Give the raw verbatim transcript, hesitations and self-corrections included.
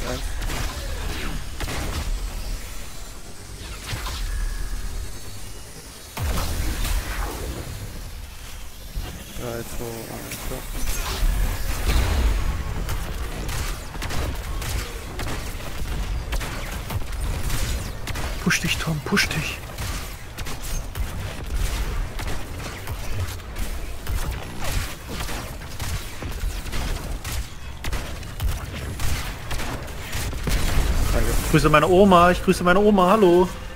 eins. drei, zwei, eins, go. Push dich, Tom, push dich. Danke. Ich grüße meine Oma, ich grüße meine Oma, hallo.